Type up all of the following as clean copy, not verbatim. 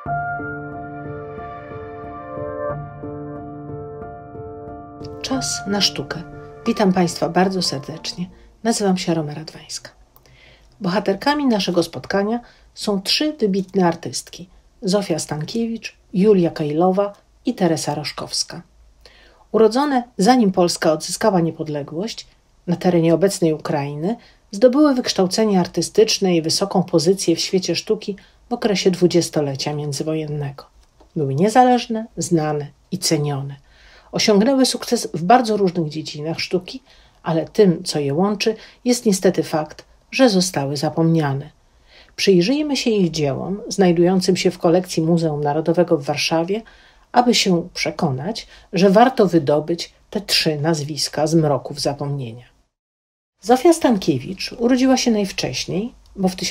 Czas na sztukę. Witam Państwa bardzo serdecznie. Nazywam się Roma Radwańska. Bohaterkami naszego spotkania są 3 wybitne artystki: Zofia Stankiewicz, Julia Kejlowa i Teresa Roszkowska. Urodzone zanim Polska odzyskała niepodległość, na terenie obecnej Ukrainy, zdobyły wykształcenie artystyczne i wysoką pozycję w świecie sztuki w okresie dwudziestolecia międzywojennego. Były niezależne, znane i cenione. Osiągnęły sukces w bardzo różnych dziedzinach sztuki, ale tym, co je łączy, jest niestety fakt, że zostały zapomniane. Przyjrzyjmy się ich dziełom, znajdującym się w kolekcji Muzeum Narodowego w Warszawie, aby się przekonać, że warto wydobyć te 3 nazwiska z mroków zapomnienia. Zofia Stankiewicz urodziła się najwcześniej, bo w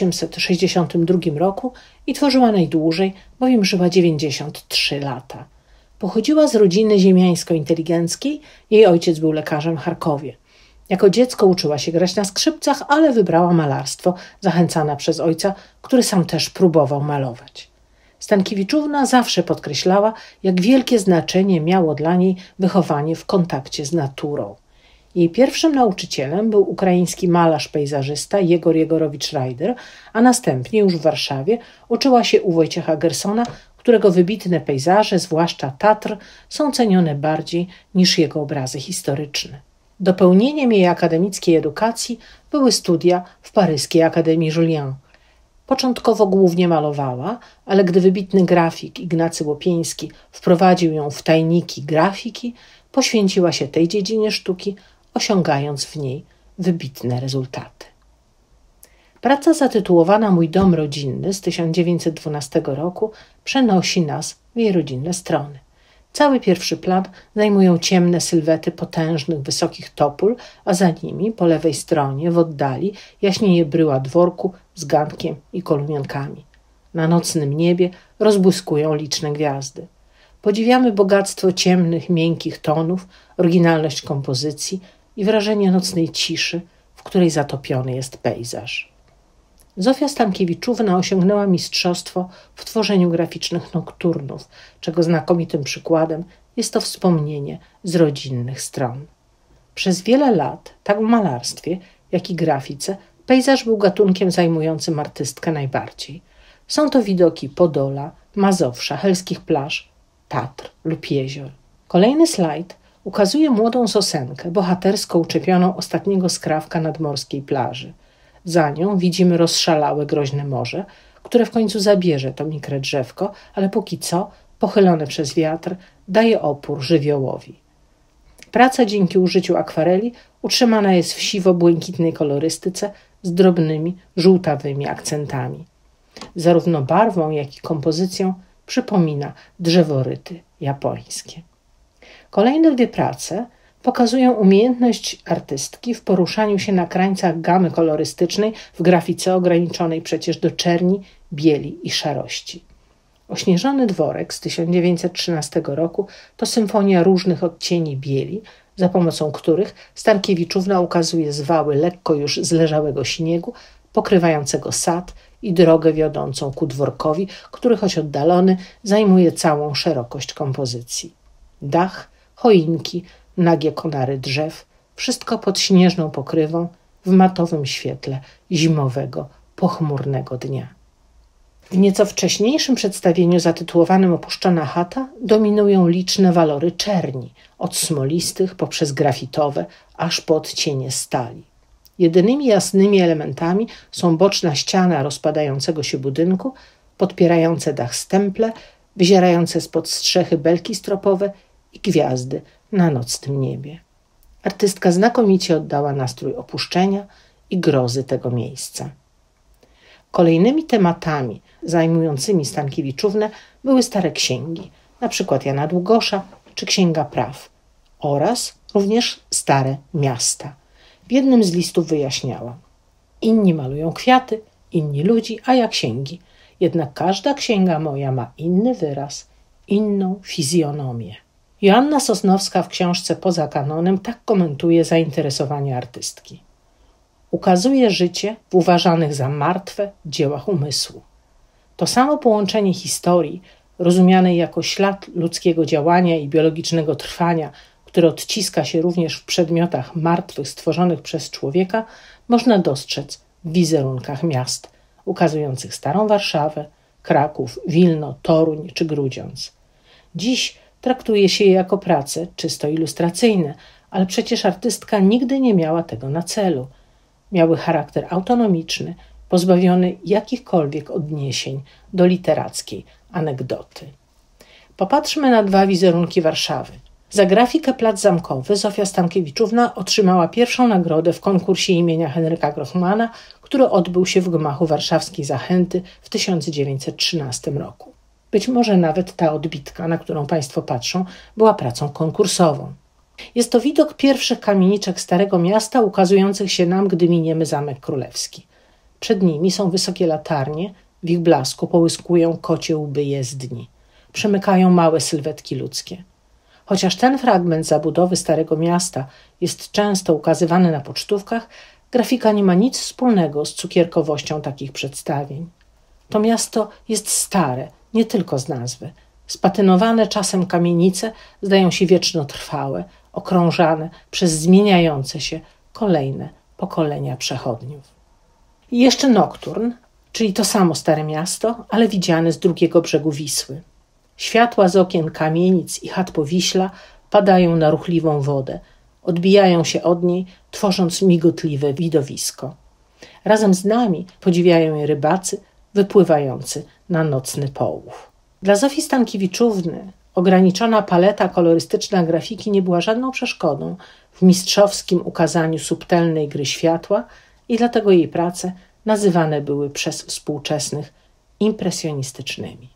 1862 roku i tworzyła najdłużej, bowiem żyła 93 lata. Pochodziła z rodziny ziemiańsko-inteligenckiej, jej ojciec był lekarzem w Charkowie. Jako dziecko uczyła się grać na skrzypcach, ale wybrała malarstwo, zachęcana przez ojca, który sam też próbował malować. Stankiewiczówna zawsze podkreślała, jak wielkie znaczenie miało dla niej wychowanie w kontakcie z naturą. Jej pierwszym nauczycielem był ukraiński malarz-pejzażysta Jegor Jegorowicz-Rajder, a następnie już w Warszawie uczyła się u Wojciecha Gersona, którego wybitne pejzaże, zwłaszcza Tatr, są cenione bardziej niż jego obrazy historyczne. Dopełnieniem jej akademickiej edukacji były studia w paryskiej Akademii Julian. Początkowo głównie malowała, ale gdy wybitny grafik Ignacy Łopieński wprowadził ją w tajniki grafiki, poświęciła się tej dziedzinie sztuki, osiągając w niej wybitne rezultaty. Praca zatytułowana Mój dom rodzinny z 1912 roku przenosi nas w jej rodzinne strony. Cały pierwszy plan zajmują ciemne sylwety potężnych, wysokich topól, a za nimi, po lewej stronie, w oddali, jaśnieje bryła dworku z gankiem i kolumienkami. Na nocnym niebie rozbłyskują liczne gwiazdy. Podziwiamy bogactwo ciemnych, miękkich tonów, oryginalność kompozycji i wrażenie nocnej ciszy, w której zatopiony jest pejzaż. Zofia Stankiewiczówna osiągnęła mistrzostwo w tworzeniu graficznych nokturnów, czego znakomitym przykładem jest to wspomnienie z rodzinnych stron. Przez wiele lat, tak w malarstwie, jak i grafice, pejzaż był gatunkiem zajmującym artystkę najbardziej. Są to widoki Podola, Mazowsza, helskich plaż, Tatr lub jezior. Kolejny slajd ukazuje młodą Sosenkę, bohatersko uczepioną ostatniego skrawka nadmorskiej plaży. Za nią widzimy rozszalałe, groźne morze, które w końcu zabierze to mikre drzewko, ale póki co, pochylone przez wiatr, daje opór żywiołowi. Praca dzięki użyciu akwareli utrzymana jest w siwo-błękitnej kolorystyce z drobnymi, żółtawymi akcentami. Zarówno barwą, jak i kompozycją przypomina drzeworyty japońskie. Kolejne 2 prace pokazują umiejętność artystki w poruszaniu się na krańcach gamy kolorystycznej w grafice ograniczonej przecież do czerni, bieli i szarości. Ośnieżony dworek z 1913 roku to symfonia różnych odcieni bieli, za pomocą których Stankiewiczówna ukazuje zwały lekko już zleżałego śniegu, pokrywającego sad i drogę wiodącą ku dworkowi, który choć oddalony zajmuje całą szerokość kompozycji. Dach, choinki, nagie konary drzew, wszystko pod śnieżną pokrywą w matowym świetle zimowego, pochmurnego dnia. W nieco wcześniejszym przedstawieniu zatytułowanym Opuszczona chata dominują liczne walory czerni, od smolistych poprzez grafitowe, aż po odcienie stali. Jedynymi jasnymi elementami są boczna ściana rozpadającego się budynku, podpierające dach stemple, wyzierające spod strzechy belki stropowe i gwiazdy na nocnym niebie. Artystka znakomicie oddała nastrój opuszczenia i grozy tego miejsca. Kolejnymi tematami zajmującymi Stankiewiczównę były stare księgi, np. Jana Długosza czy Księga Praw, oraz również stare miasta. W jednym z listów wyjaśniała: inni malują kwiaty, inni ludzi, a ja księgi. Jednak każda księga moja ma inny wyraz, inną fizjonomię. Joanna Sosnowska w książce Poza kanonem tak komentuje zainteresowanie artystki. Ukazuje życie w uważanych za martwe dziełach umysłu. To samo połączenie historii, rozumianej jako ślad ludzkiego działania i biologicznego trwania, które odciska się również w przedmiotach martwych stworzonych przez człowieka, można dostrzec w wizerunkach miast, ukazujących Starą Warszawę, Kraków, Wilno, Toruń czy Grudziądz. Dziś traktuje się je jako prace czysto ilustracyjne, ale przecież artystka nigdy nie miała tego na celu. Miały charakter autonomiczny, pozbawiony jakichkolwiek odniesień do literackiej anegdoty. Popatrzmy na dwa wizerunki Warszawy. Za grafikę Plac Zamkowy Zofia Stankiewiczówna otrzymała pierwszą nagrodę w konkursie imienia Henryka Grochmana, który odbył się w gmachu warszawskiej Zachęty w 1913 roku. Być może nawet ta odbitka, na którą Państwo patrzą, była pracą konkursową. Jest to widok pierwszych kamieniczek Starego Miasta ukazujących się nam, gdy miniemy Zamek Królewski. Przed nimi są wysokie latarnie, w ich blasku połyskują kocie łby jezdni. Przemykają małe sylwetki ludzkie. Chociaż ten fragment zabudowy Starego Miasta jest często ukazywany na pocztówkach, grafika nie ma nic wspólnego z cukierkowością takich przedstawień. To miasto jest stare, nie tylko z nazwy. Spatynowane czasem kamienice zdają się wiecznotrwałe, okrążane przez zmieniające się kolejne pokolenia przechodniów. I jeszcze Nokturn, czyli to samo Stare Miasto, ale widziane z drugiego brzegu Wisły. Światła z okien kamienic i chat Powiśla padają na ruchliwą wodę, odbijają się od niej, tworząc migotliwe widowisko. Razem z nami podziwiają je rybacy wypływający na nocny połów. Dla Zofii Stankiewiczówny ograniczona paleta kolorystyczna grafiki nie była żadną przeszkodą w mistrzowskim ukazaniu subtelnej gry światła i dlatego jej prace nazywane były przez współczesnych impresjonistycznymi.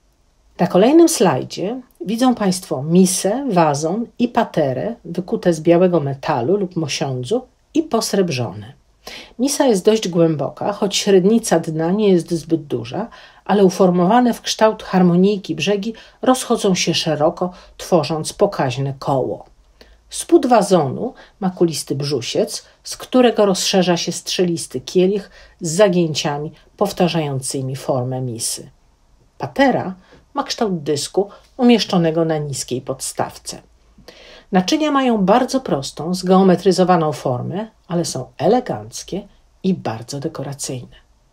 Na kolejnym slajdzie widzą Państwo misę, wazon i paterę wykute z białego metalu lub mosiądzu i posrebrzone. Misa jest dość głęboka, choć średnica dna nie jest zbyt duża, ale uformowane w kształt harmonijki brzegi rozchodzą się szeroko, tworząc pokaźne koło. Spód wazonu ma kulisty brzusiec, z którego rozszerza się strzelisty kielich z zagięciami powtarzającymi formę misy. Patera ma kształt dysku umieszczonego na niskiej podstawce. Naczynia mają bardzo prostą, zgeometryzowaną formę, ale są eleganckie i bardzo dekoracyjne.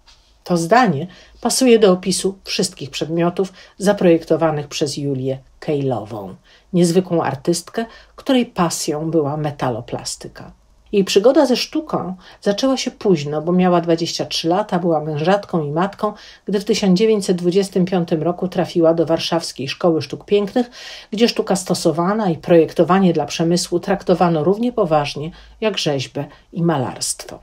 To zdanie pasuje do opisu wszystkich przedmiotów zaprojektowanych przez Julię Kejlową, niezwykłą artystkę, której pasją była metaloplastyka. Jej przygoda ze sztuką zaczęła się późno, bo miała 23 lata, była mężatką i matką, gdy w 1925 roku trafiła do Warszawskiej Szkoły Sztuk Pięknych, gdzie sztuka stosowana i projektowanie dla przemysłu traktowano równie poważnie jak rzeźbę i malarstwo.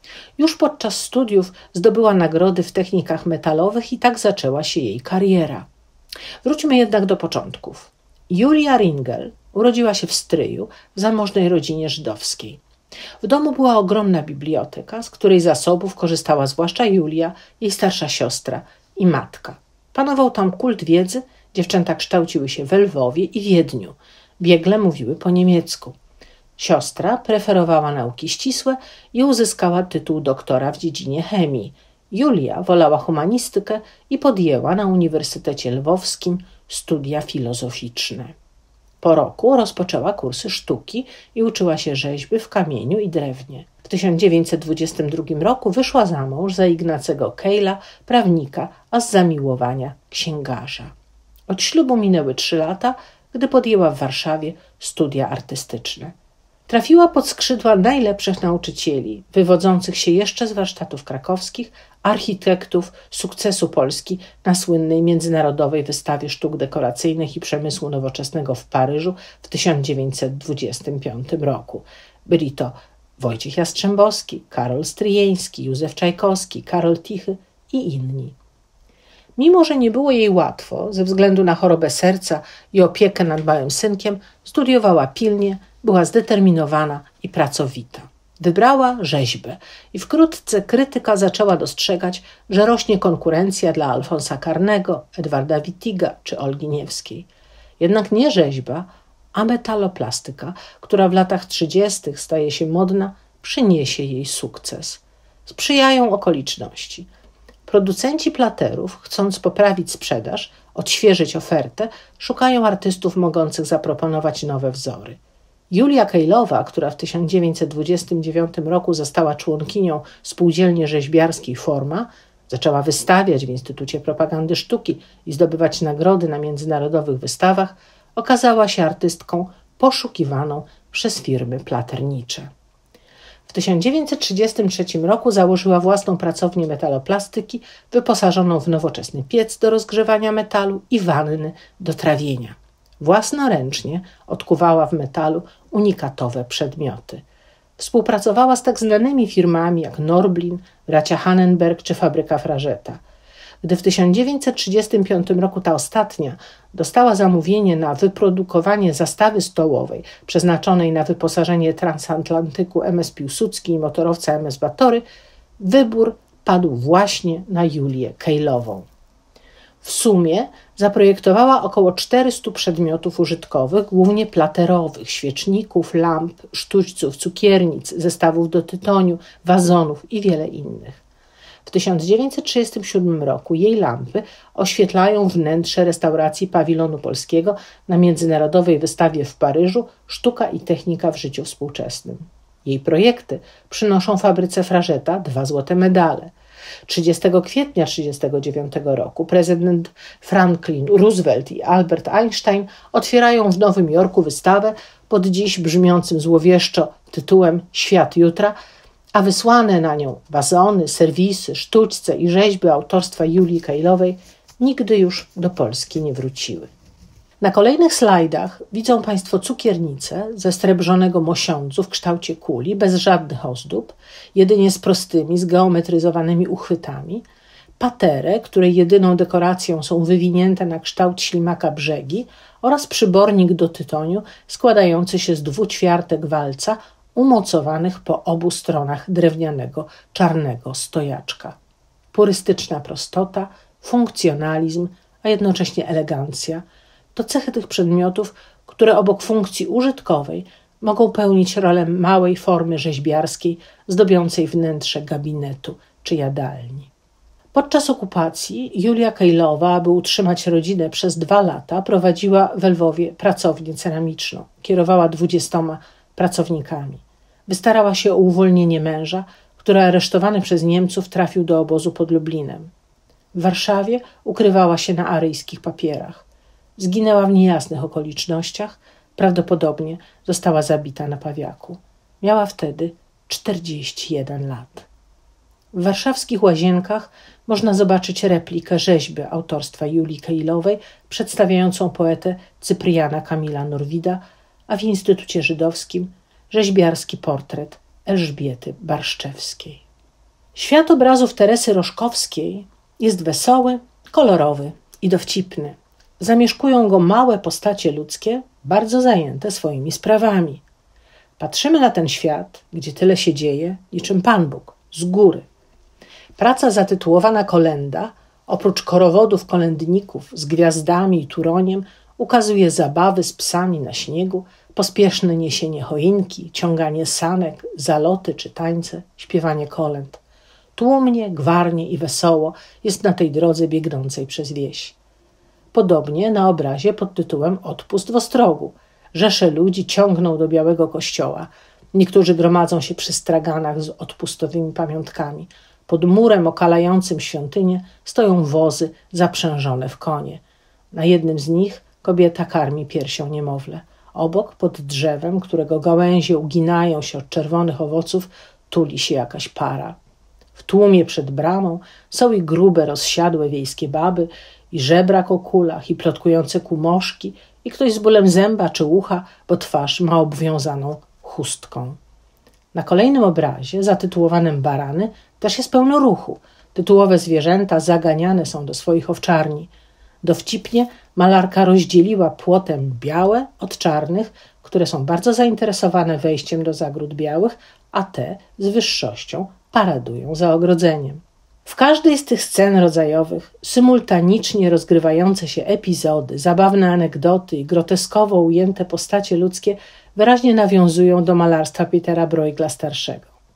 Już podczas studiów zdobyła nagrody w technikach metalowych i tak zaczęła się jej kariera. Wróćmy jednak do początków. Julia Ringel urodziła się w Stryju w zamożnej rodzinie żydowskiej. W domu była ogromna biblioteka, z której zasobów korzystała zwłaszcza Julia, jej starsza siostra i matka. Panował tam kult wiedzy, dziewczęta kształciły się we Lwowie i Wiedniu. Biegle mówiły po niemiecku. Siostra preferowała nauki ścisłe i uzyskała tytuł doktora w dziedzinie chemii. Julia wolała humanistykę i podjęła na Uniwersytecie Lwowskim studia filozoficzne. Po roku rozpoczęła kursy sztuki i uczyła się rzeźby w kamieniu i drewnie. W 1922 roku wyszła za mąż za Ignacego Kejla, prawnika, a z zamiłowania księgarza. Od ślubu minęły 3 lata, gdy podjęła w Warszawie studia artystyczne. Trafiła pod skrzydła najlepszych nauczycieli, wywodzących się jeszcze z warsztatów krakowskich, architektów sukcesu Polski na słynnej Międzynarodowej Wystawie Sztuk Dekoracyjnych i Przemysłu Nowoczesnego w Paryżu w 1925 roku. Byli to Wojciech Jastrzębowski, Karol Stryjeński, Józef Czajkowski, Karol Tichy i inni. Mimo że nie było jej łatwo, ze względu na chorobę serca i opiekę nad małym synkiem, studiowała pilnie, była zdeterminowana i pracowita. Wybrała rzeźbę i wkrótce krytyka zaczęła dostrzegać, że rośnie konkurencja dla Alfonsa Karnego, Edwarda Wittiga czy Olgi Niewskiej. Jednak nie rzeźba, a metaloplastyka, która w latach 30. staje się modna, przyniesie jej sukces. Sprzyjają okoliczności. Producenci platerów, chcąc poprawić sprzedaż, odświeżyć ofertę, szukają artystów mogących zaproponować nowe wzory. Julia Kejlowa, która w 1929 roku została członkinią Spółdzielni Rzeźbiarskiej Forma, zaczęła wystawiać w Instytucie Propagandy Sztuki i zdobywać nagrody na międzynarodowych wystawach, okazała się artystką poszukiwaną przez firmy platernicze. W 1933 roku założyła własną pracownię metaloplastyki wyposażoną w nowoczesny piec do rozgrzewania metalu i wanny do trawienia. Własnoręcznie odkuwała w metalu unikatowe przedmioty. Współpracowała z tak znanymi firmami jak Norblin, bracia Hannenberg czy fabryka Frageta. Gdy w 1935 roku ta ostatnia dostała zamówienie na wyprodukowanie zastawy stołowej przeznaczonej na wyposażenie transatlantyku MS Piłsudski i motorowca MS Batory, wybór padł właśnie na Julię Kejlową. W sumie zaprojektowała około 400 przedmiotów użytkowych, głównie platerowych, świeczników, lamp, sztućców, cukiernic, zestawów do tytoniu, wazonów i wiele innych. W 1937 roku jej lampy oświetlają wnętrze restauracji Pawilonu Polskiego na międzynarodowej wystawie w Paryżu Sztuka i technika w życiu współczesnym. Jej projekty przynoszą fabryce Frageta 2 złote medale. 30 kwietnia 1939 roku prezydent Franklin Roosevelt i Albert Einstein otwierają w Nowym Jorku wystawę pod dziś brzmiącym złowieszczo tytułem Świat jutra, a wysłane na nią wazony, serwisy, sztućce i rzeźby autorstwa Julii Kejlowej nigdy już do Polski nie wróciły. Na kolejnych slajdach widzą Państwo cukiernicę ze srebrzonego mosiądzu w kształcie kuli, bez żadnych ozdób, jedynie z prostymi, zgeometryzowanymi uchwytami, paterę, której jedyną dekoracją są wywinięte na kształt ślimaka brzegi oraz przybornik do tytoniu składający się z 2 ćwiartek walca umocowanych po obu stronach drewnianego czarnego stojaczka. Purystyczna prostota, funkcjonalizm, a jednocześnie elegancja to cechy tych przedmiotów, które obok funkcji użytkowej mogą pełnić rolę małej formy rzeźbiarskiej zdobiącej wnętrze gabinetu czy jadalni. Podczas okupacji Julia Kejlowa, aby utrzymać rodzinę przez 2 lata, prowadziła we Lwowie pracownię ceramiczną. Kierowała 20 pracownikami. Wystarała się o uwolnienie męża, który aresztowany przez Niemców trafił do obozu pod Lublinem. W Warszawie ukrywała się na aryjskich papierach. Zginęła w niejasnych okolicznościach, prawdopodobnie została zabita na Pawiaku. Miała wtedy 41 lat. W warszawskich Łazienkach można zobaczyć replikę rzeźby autorstwa Julii Kejlowej przedstawiającą poetę Cypriana Kamila Norwida, a w Instytucie Żydowskim rzeźbiarski portret Elżbiety Barszczewskiej. Świat obrazów Teresy Roszkowskiej jest wesoły, kolorowy i dowcipny. Zamieszkują go małe postacie ludzkie, bardzo zajęte swoimi sprawami. Patrzymy na ten świat, gdzie tyle się dzieje, niczym Pan Bóg, z góry. Praca zatytułowana Kolenda, oprócz korowodów kolędników z gwiazdami i turoniem, ukazuje zabawy z psami na śniegu, pospieszne niesienie choinki, ciąganie sanek, zaloty czy tańce, śpiewanie kolęd. Tłumnie, gwarnie i wesoło jest na tej drodze biegnącej przez wieś. Podobnie na obrazie pod tytułem Odpust w Ostrogu. Rzesze ludzi ciągną do Białego Kościoła. Niektórzy gromadzą się przy straganach z odpustowymi pamiątkami. Pod murem okalającym świątynię stoją wozy zaprzężone w konie. Na jednym z nich kobieta karmi piersią niemowlę. Obok, pod drzewem, którego gałęzie uginają się od czerwonych owoców, tuli się jakaś para. W tłumie przed bramą są i grube, rozsiadłe wiejskie baby, i żebrak o kulach, i plotkujące kumoszki, i ktoś z bólem zęba czy ucha, bo twarz ma obwiązaną chustką. Na kolejnym obrazie, zatytułowanym Barany, też jest pełno ruchu. Tytułowe zwierzęta zaganiane są do swoich owczarni. Dowcipnie malarka rozdzieliła płotem białe od czarnych, które są bardzo zainteresowane wejściem do zagród białych, a te z wyższością paradują za ogrodzeniem. W każdej z tych scen rodzajowych symultanicznie rozgrywające się epizody, zabawne anegdoty i groteskowo ujęte postacie ludzkie wyraźnie nawiązują do malarstwa Petera Bruegla starszego.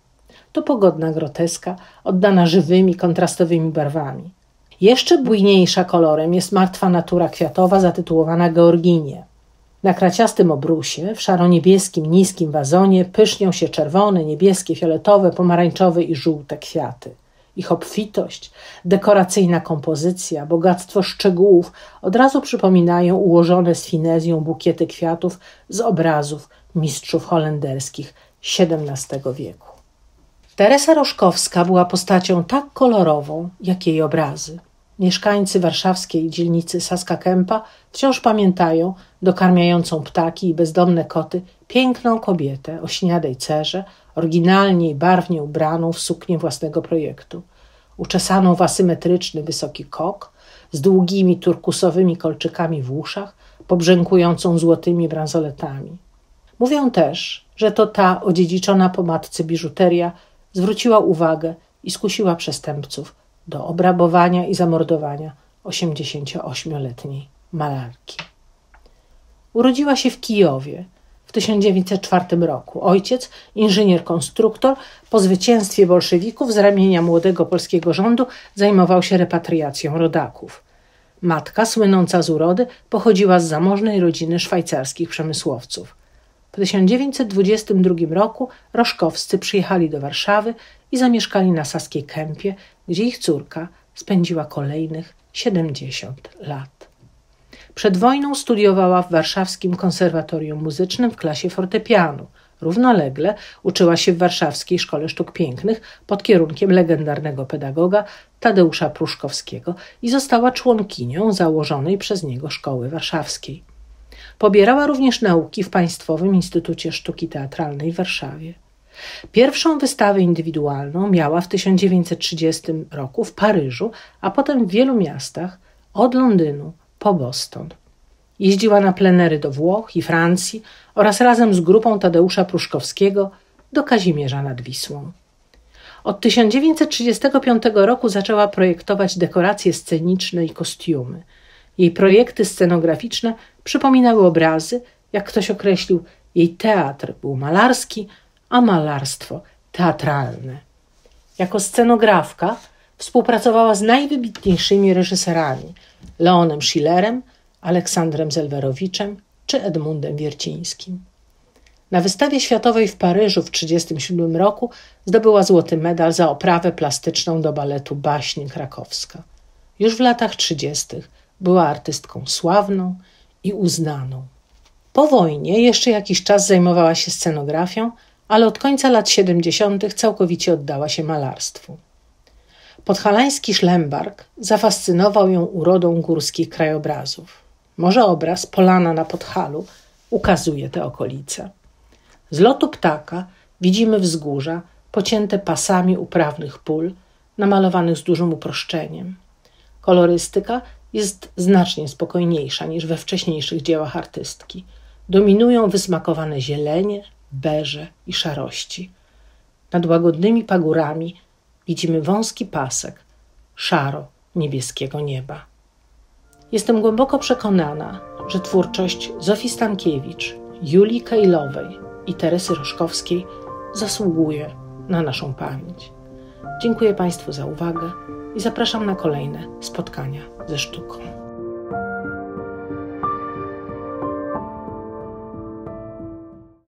to pogodna groteska, oddana żywymi, kontrastowymi barwami. Jeszcze bujniejsza kolorem jest martwa natura kwiatowa zatytułowana Georginie. Na kraciastym obrusie, w szaro-niebieskim, niskim wazonie pysznią się czerwone, niebieskie, fioletowe, pomarańczowe i żółte kwiaty. Ich obfitość, dekoracyjna kompozycja, bogactwo szczegółów od razu przypominają ułożone z finezją bukiety kwiatów z obrazów mistrzów holenderskich XVII wieku. Teresa Roszkowska była postacią tak kolorową, jak jej obrazy. Mieszkańcy warszawskiej dzielnicy Saska Kępa wciąż pamiętają dokarmiającą ptaki i bezdomne koty piękną kobietę o śniadej cerze, oryginalnie i barwnie ubraną w suknię własnego projektu, uczesaną w asymetryczny wysoki kok, z długimi turkusowymi kolczykami w uszach, pobrzękującą złotymi bransoletami. Mówią też, że to ta odziedziczona po matce biżuteria zwróciła uwagę i skusiła przestępców do obrabowania i zamordowania 88-letniej malarki. Urodziła się w Kijowie w 1904 roku. Ojciec, inżynier-konstruktor, po zwycięstwie bolszewików z ramienia młodego polskiego rządu zajmował się repatriacją rodaków. Matka, słynąca z urody, pochodziła z zamożnej rodziny szwajcarskich przemysłowców. W 1922 roku Roszkowscy przyjechali do Warszawy i zamieszkali na Saskiej Kępie, gdzie ich córka spędziła kolejnych 70 lat. Przed wojną studiowała w warszawskim konserwatorium muzycznym w klasie fortepianu. Równolegle uczyła się w Warszawskiej Szkole Sztuk Pięknych pod kierunkiem legendarnego pedagoga Tadeusza Pruszkowskiego i została członkinią założonej przez niego Szkoły Warszawskiej. Pobierała również nauki w Państwowym Instytucie Sztuki Teatralnej w Warszawie. Pierwszą wystawę indywidualną miała w 1930 roku w Paryżu, a potem w wielu miastach od Londynu po Boston. Jeździła na plenery do Włoch i Francji oraz razem z grupą Tadeusza Pruszkowskiego do Kazimierza nad Wisłą. Od 1935 roku zaczęła projektować dekoracje sceniczne i kostiumy. Jej projekty scenograficzne przypominały obrazy, jak ktoś określił, jej teatr był malarski, a malarstwo teatralne. Jako scenografka współpracowała z najwybitniejszymi reżyserami Leonem Schillerem, Aleksandrem Zelwerowiczem czy Edmundem Wiercińskim. Na wystawie światowej w Paryżu w 1937 roku zdobyła złoty medal za oprawę plastyczną do baletu Baśń krakowska. Już w latach 30. była artystką sławną i uznaną. Po wojnie jeszcze jakiś czas zajmowała się scenografią, ale od końca lat 70. całkowicie oddała się malarstwu. Podhalański Szlembark zafascynował ją urodą górskich krajobrazów. Może obraz Polana na Podhalu ukazuje te okolice. Z lotu ptaka widzimy wzgórza pocięte pasami uprawnych pól, namalowanych z dużym uproszczeniem. Kolorystyka jest znacznie spokojniejsza niż we wcześniejszych dziełach artystki. Dominują wysmakowane zielenie, beże i szarości. Nad łagodnymi pagórami widzimy wąski pasek szaro-niebieskiego nieba. Jestem głęboko przekonana, że twórczość Zofii Stankiewicz, Julii Kejlowej i Teresy Roszkowskiej zasługuje na naszą pamięć. Dziękuję Państwu za uwagę i zapraszam na kolejne spotkania ze sztuką.